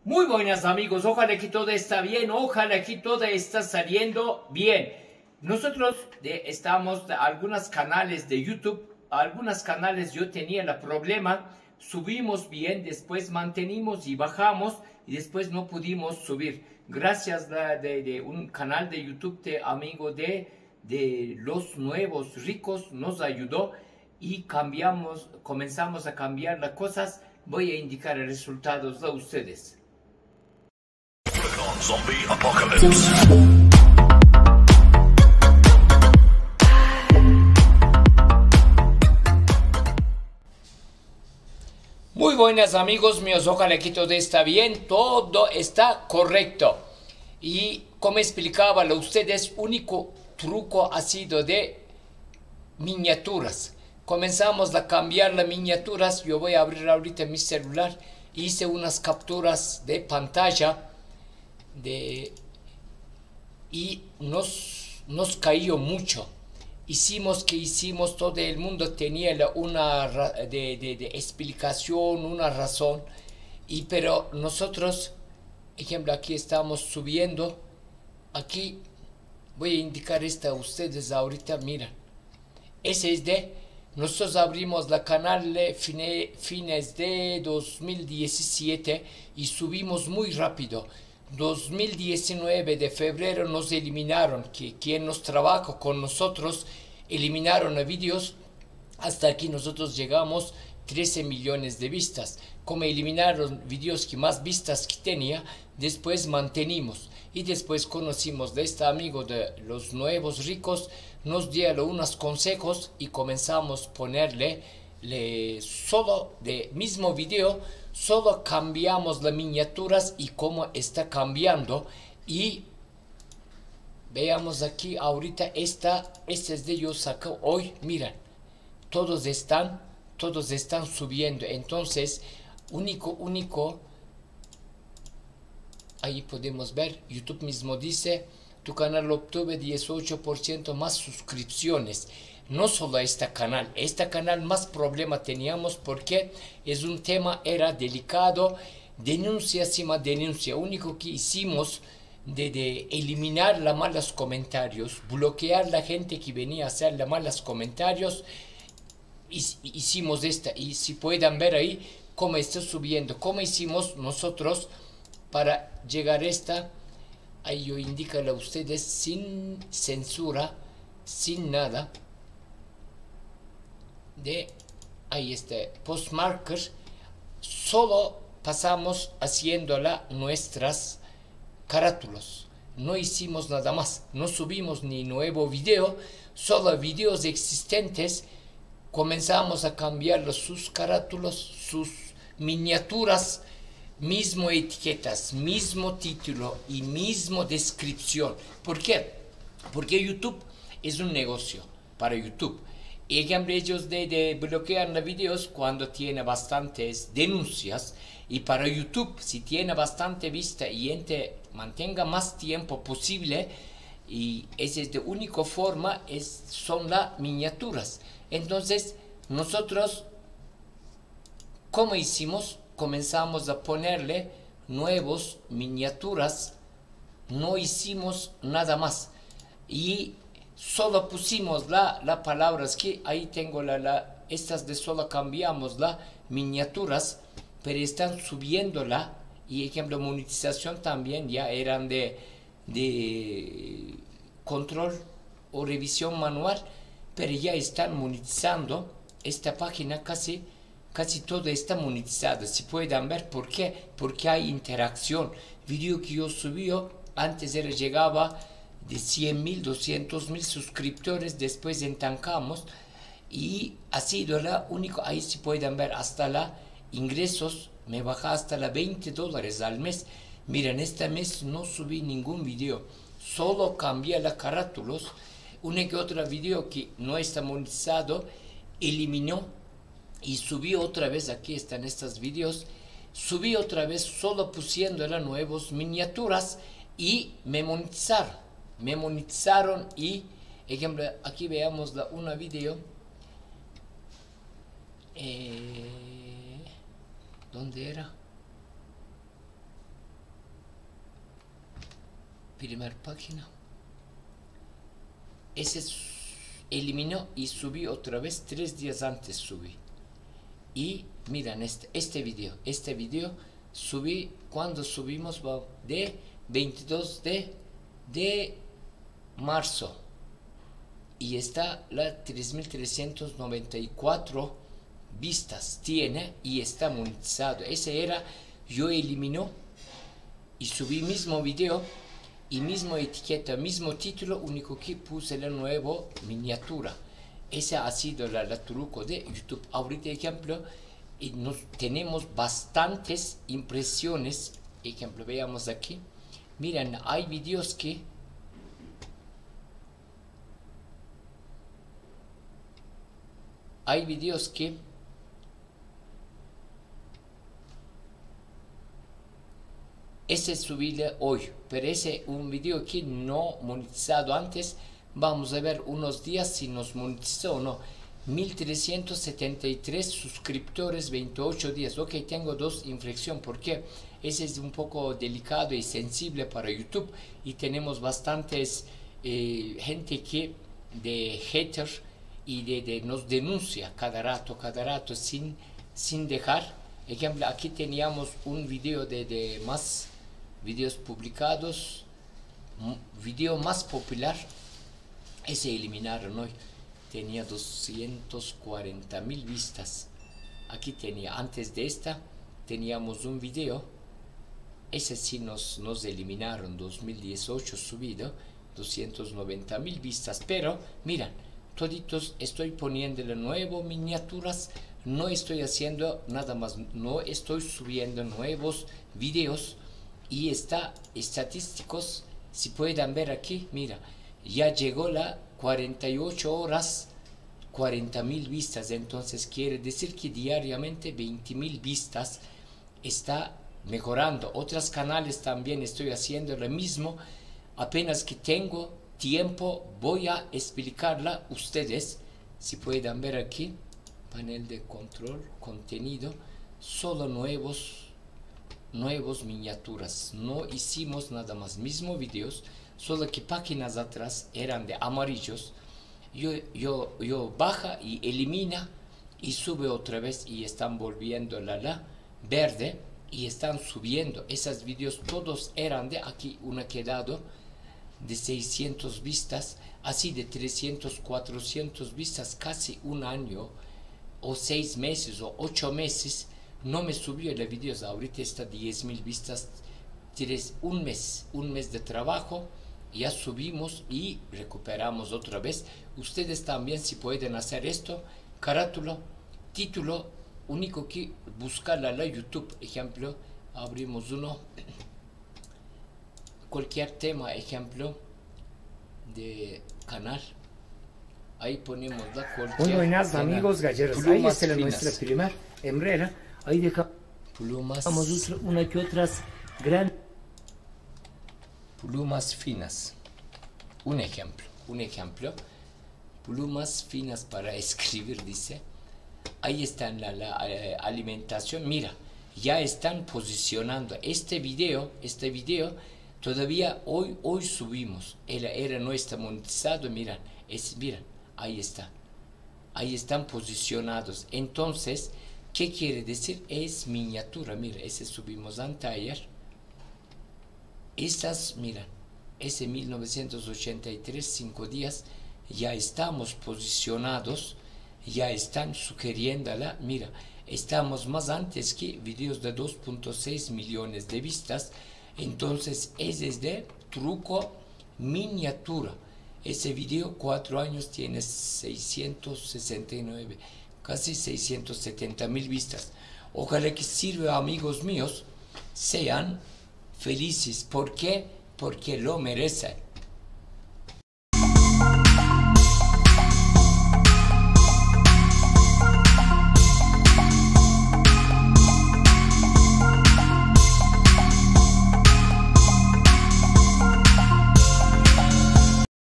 Muy buenas amigos, ojalá que todo está bien, ojalá que todo está saliendo bien. Nosotros estamos algunos canales de YouTube, algunos canales yo tenía el problema, subimos bien, después mantenimos y bajamos y después no pudimos subir. Gracias de un canal de YouTube de amigo de los nuevos ricos nos ayudó y comenzamos a cambiar las cosas. Voy a indicar los resultados a ustedes. Zombie Apocalypse. Muy buenas amigos míos, ojalá que todo está bien, todo está correcto. Y como explicaba a ustedes, único truco ha sido de miniaturas. Comenzamos a cambiar las miniaturas. Yo voy a abrir ahorita mi celular. Hice unas capturas de pantalla y nos cayó mucho. Hicimos, todo el mundo tenía una explicación, una razón, pero nosotros, ejemplo, aquí estamos subiendo, aquí voy a indicar esta a ustedes ahorita, miren, ese es nosotros abrimos la canal fines de 2017 y subimos muy rápido. 2019 de febrero nos eliminaron, quien nos trabaja con nosotros eliminaron los vídeos, hasta aquí nosotros llegamos 13 millones de vistas. Como eliminaron vídeos que más vistas que tenía, después mantenimos y después conocimos de este amigo de los nuevos ricos, nos dio unos consejos y comenzamos a ponerle solo de mismo video, solo cambiamos las miniaturas y cómo está cambiando. Y veamos aquí ahorita este es de yo saco hoy, miren, todos están subiendo. Entonces único ahí podemos ver, YouTube mismo dice, tu canal obtuvo 18% más suscripciones. No solo este canal más problema teníamos porque es un tema, era delicado, denuncia encima denuncia. Único que hicimos de eliminar los malos comentarios, bloquear la gente que venía a hacer los malos comentarios, hicimos y si pueden ver ahí cómo está subiendo, cómo hicimos nosotros para llegar a esta. Ahí yo indico a ustedes sin censura, sin nada. Ahí está post marker, solo pasamos haciéndola nuestras carátulas, no hicimos nada más, no subimos ni nuevo video, solo videos existentes. Comenzamos a cambiar sus carátulas, sus miniaturas, mismo etiquetas, mismo título y mismo descripción. ¿Por qué? Porque YouTube es un negocio para YouTube. Y ellos bloquean los videos cuando tiene bastantes denuncias, y para YouTube, si tiene bastante vista y gente mantenga más tiempo posible, y esa es la única forma, son las miniaturas. Entonces nosotros, ¿cómo hicimos? Comenzamos a ponerle nuevos miniaturas, no hicimos nada más y solo pusimos las palabras que ahí tengo, estas de solo cambiamos las miniaturas, pero están subiéndola. Y ejemplo, monetización también ya eran de control o revisión manual, pero ya están monetizando. Esta página casi todo está monetizado. Si pueden ver por qué, porque hay interacción. Video que yo subí antes llegaba de 100.000, 200.000 suscriptores, después entancamos y ha sido la única. Ahí si pueden ver hasta los ingresos, me baja hasta la $20 al mes. Miren, este mes no subí ningún video, solo cambié las carátulas. Una que otra video que no está monetizado eliminó y subí otra vez. Aquí están estos videos, subí otra vez solo pusiendo las nuevas miniaturas y me monetizaron. Y ejemplo, aquí veamos una video, ¿dónde era? primera página. Ese eliminó y subí otra vez, 3 días antes subí. Y miren este video subí cuando subimos de 22 de marzo. Y está la 3394 vistas tiene y está monetizado. Ese era, yo eliminó y subí mismo video y mismo etiqueta, mismo título, único que puse la nueva miniatura. Ese ha sido la truco de YouTube. Ahorita, ejemplo, y tenemos bastantes impresiones. Ejemplo, veamos aquí. Miren, hay videos que ese subí hoy, pero ese un video que no monetizado antes. Vamos a ver unos días si nos monetizó o no. 1373 suscriptores, 28 días. Ok, tengo 2 inflexión porque ese es un poco delicado y sensible para YouTube. Y tenemos bastantes gente que de hater y de nos denuncia cada rato sin dejar. Ejemplo, aquí teníamos un video de más videos publicados, video más popular. Ese eliminaron hoy, tenía 240.000 vistas. Aquí tenía, antes de esta teníamos un video, ese sí nos eliminaron, 2018 subido, 290.000 vistas. Pero miran, toditos estoy poniendo de nuevo miniaturas, no estoy haciendo nada más, no estoy subiendo nuevos videos. Y está estadísticos, si pueden ver aquí, mira, ya llegó la 48 horas, 40.000 vistas. Entonces quiere decir que diariamente 20.000 vistas está mejorando. Otros canales también estoy haciendo lo mismo. Apenas que tengo tiempo voy a explicarla a ustedes. Si pueden ver aquí, panel de control, contenido, solo nuevos miniaturas. No hicimos nada más, mismo videos, solo que páginas atrás eran de amarillos. Yo baja y elimina y sube otra vez y están volviendo la verde y están subiendo. Esos videos todos eran de aquí, una quedado de 600 vistas, así de 300, 400 vistas, casi un año o 6 meses o 8 meses. No me subió el video, ahorita está 10.000 vistas, un mes de trabajo, ya subimos y recuperamos otra vez. Ustedes también si pueden hacer esto, carátula, título, único que buscarla en la YouTube, ejemplo, abrimos uno, cualquier tema, ejemplo, de canal, ahí ponemos la cualquier. Muy buenas amigos galleros, ahí está nuestra primera hembrera. Ahí dejamos una que otras grandes plumas finas. Un ejemplo, plumas finas para escribir, dice. Ahí está la alimentación. Mira, ya están posicionando este video todavía hoy subimos. Era no está monetizado. Miren, ahí están posicionados. Entonces, ¿qué quiere decir? Es miniatura. Mira, ese subimos anteayer. Estas, mira, ese 1983, 5 días, ya estamos posicionados, ya están sugiriéndola. Mira, estamos más antes que videos de 2.6 millones de vistas. Entonces, ese es de truco miniatura. Ese video, 4 años, tiene 669. Casi 670.000 vistas. Ojalá que sirva, amigos míos, sean felices. ¿Por qué? Porque lo merecen.